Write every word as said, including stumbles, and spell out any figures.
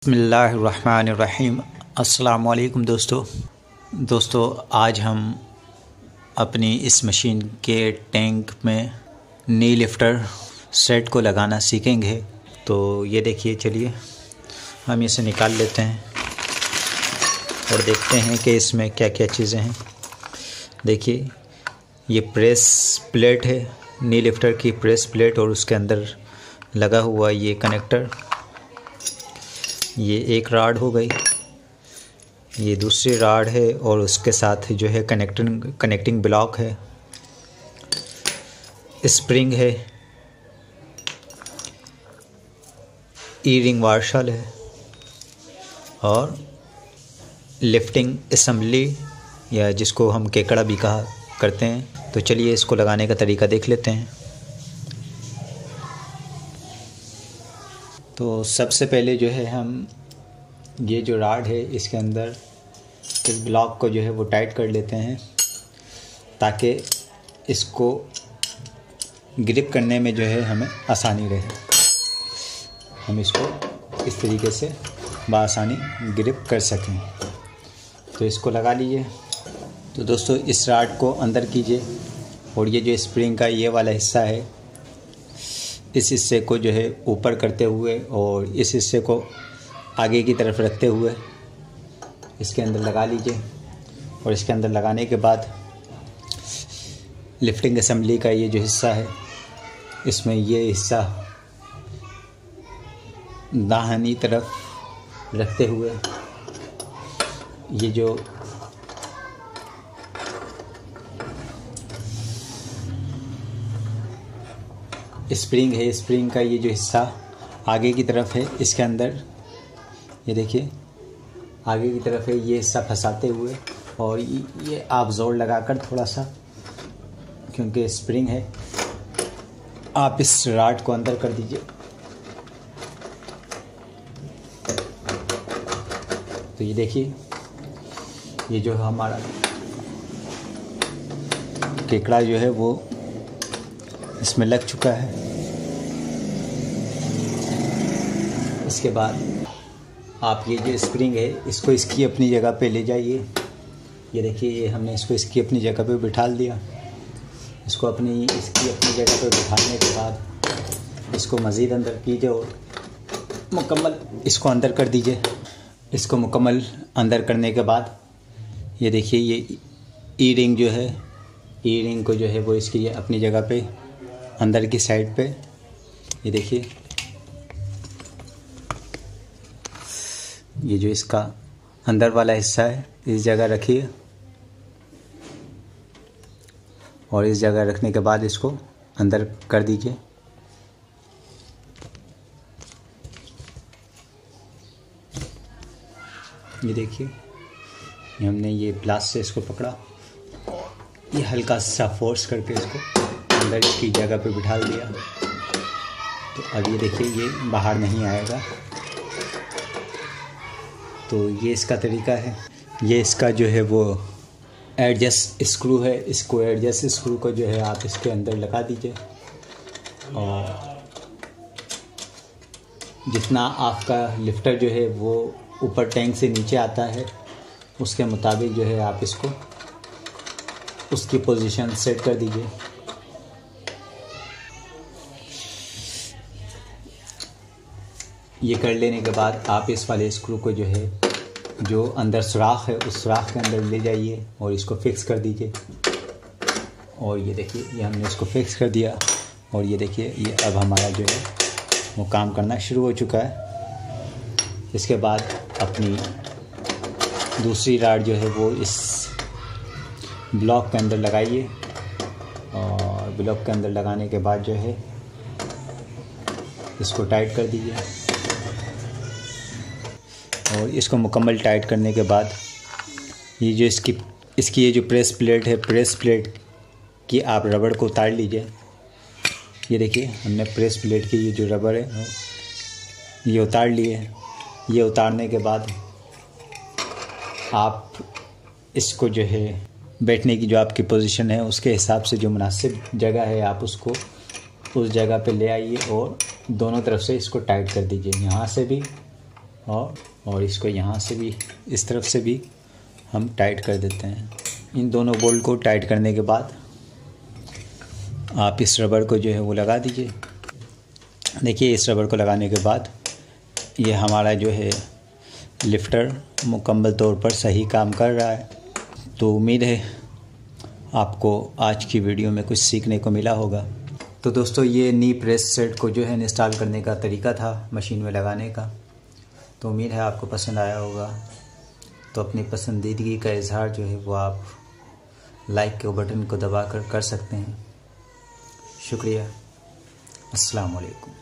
बिस्मिल्लाहिर्रहमानिर्रहीम। अस्सलाम वालेकुम दोस्तों दोस्तों आज हम अपनी इस मशीन के टैंक में नी लिफ्टर सेट को लगाना सीखेंगे। तो ये देखिए, चलिए हम इसे निकाल लेते हैं और देखते हैं कि इसमें क्या क्या चीज़ें हैं। देखिए, ये प्रेस प्लेट है, नी लिफ्टर की प्रेस प्लेट, और उसके अंदर लगा हुआ ये कनेक्टर। ये एक राड हो गई, ये दूसरी राड है, और उसके साथ जो है कनेक्टिंग कनेक्टिंग ब्लॉक है, स्प्रिंग है, ई रिंग वार्शल है, और लिफ्टिंग असेंबली या जिसको हम केकड़ा भी कहा करते हैं। तो चलिए इसको लगाने का तरीका देख लेते हैं। तो सबसे पहले जो है हम ये जो राड है इसके अंदर इस ब्लॉक को जो है वो टाइट कर लेते हैं, ताकि इसको ग्रिप करने में जो है हमें आसानी रहे। हम इसको इस तरीके से बआसानी ग्रिप कर सकें। तो इसको लगा लीजिए। तो दोस्तों इस राड को अंदर कीजिए, और ये जो स्प्रिंग का ये वाला हिस्सा है, इस हिस्से को जो है ऊपर करते हुए और इस हिस्से को आगे की तरफ रखते हुए इसके अंदर लगा लीजिए। और इसके अंदर लगाने के बाद लिफ्टिंग असेंबली का ये जो हिस्सा है, इसमें ये हिस्सा दाहिनी तरफ रखते हुए ये जो स्प्रिंग है, स्प्रिंग का ये जो हिस्सा आगे की तरफ है, इसके अंदर ये देखिए आगे की तरफ है, ये हिस्सा फंसाते हुए, और ये आप जोर लगाकर थोड़ा सा, क्योंकि स्प्रिंग है, आप इस राड को अंदर कर दीजिए। तो ये देखिए, ये जो हमारा केकड़ा जो है वो इसमें लग चुका है। इसके बाद आप ये जो स्प्रिंग है इसको इसकी अपनी जगह पे ले जाइए। ये देखिए, ये हमने इसको इसकी अपनी जगह पे बिठा दिया। इसको अपनी इसकी अपनी जगह पे बिठाने के बाद इसको मज़ीद अंदर कीजिए और मुकम्मल इसको अंदर कर दीजिए। इसको मुकम्मल अंदर करने के बाद ये देखिए, ये ई रिंग जो है, ई रिंग को जो है वो इसकी अपनी जगह पे अंदर की साइड पे, ये देखिए, ये जो इसका अंदर वाला हिस्सा है इस जगह रखिए, और इस जगह रखने के बाद इसको अंदर कर दीजिए। ये देखिए, ये हमने ये प्लास से इसको पकड़ा, ये हल्का सा फोर्स करके इसको अंदर की जगह पे बिठा दिया। तो अब ये देखिए, ये बाहर नहीं आएगा। तो ये इसका तरीका है। ये इसका जो है वो एडजस्ट स्क्रू है, इसको एडजस्ट स्क्रू को जो है आप इसके अंदर लगा दीजिए, और जितना आपका लिफ्टर जो है वो ऊपर टैंक से नीचे आता है उसके मुताबिक जो है आप इसको उसकी पोजीशन सेट कर दीजिए। ये कर लेने के बाद आप इस वाले स्क्रू को जो है जो अंदर सुराख है उस सुराख के अंदर ले जाइए और इसको फिक्स कर दीजिए। और ये देखिए, ये हमने इसको फिक्स कर दिया, और ये देखिए, ये अब हमारा जो है वो काम करना शुरू हो चुका है। इसके बाद अपनी दूसरी राड जो है वो इस ब्लॉक के अंदर लगाइए, और ब्लॉक के अंदर लगाने के बाद जो है इसको टाइट कर दीजिए। और इसको मुकम्मल टाइट करने के बाद ये जो इसकी इसकी ये जो प्रेस प्लेट है, प्रेस प्लेट की आप रबड़ को उतार लीजिए। ये देखिए, हमने प्रेस प्लेट की ये जो रबड़ है ये उतार लिए। ये उतारने के बाद आप इसको जो है बैठने की जो आपकी पोजीशन है उसके हिसाब से जो मुनासिब जगह है आप उसको उस जगह पे ले आइए, और दोनों तरफ से इसको टाइट कर दीजिए, यहाँ से भी और और इसको यहाँ से भी इस तरफ से भी हम टाइट कर देते हैं। इन दोनों बोल्ट को टाइट करने के बाद आप इस रबर को जो है वो लगा दीजिए। देखिए इस रबर को लगाने के बाद ये हमारा जो है लिफ्टर मुकम्मल तौर पर सही काम कर रहा है। तो उम्मीद है आपको आज की वीडियो में कुछ सीखने को मिला होगा। तो दोस्तों ये नी प्रेस सेट को जो है इंस्टॉल करने का तरीका था मशीन में लगाने का। तो उम्मीद है आपको पसंद आया होगा। तो अपनी पसंदीदगी का इजहार जो है वो आप लाइक के बटन को दबाकर कर सकते हैं। शुक्रिया। अस्सलाम वालेकुम।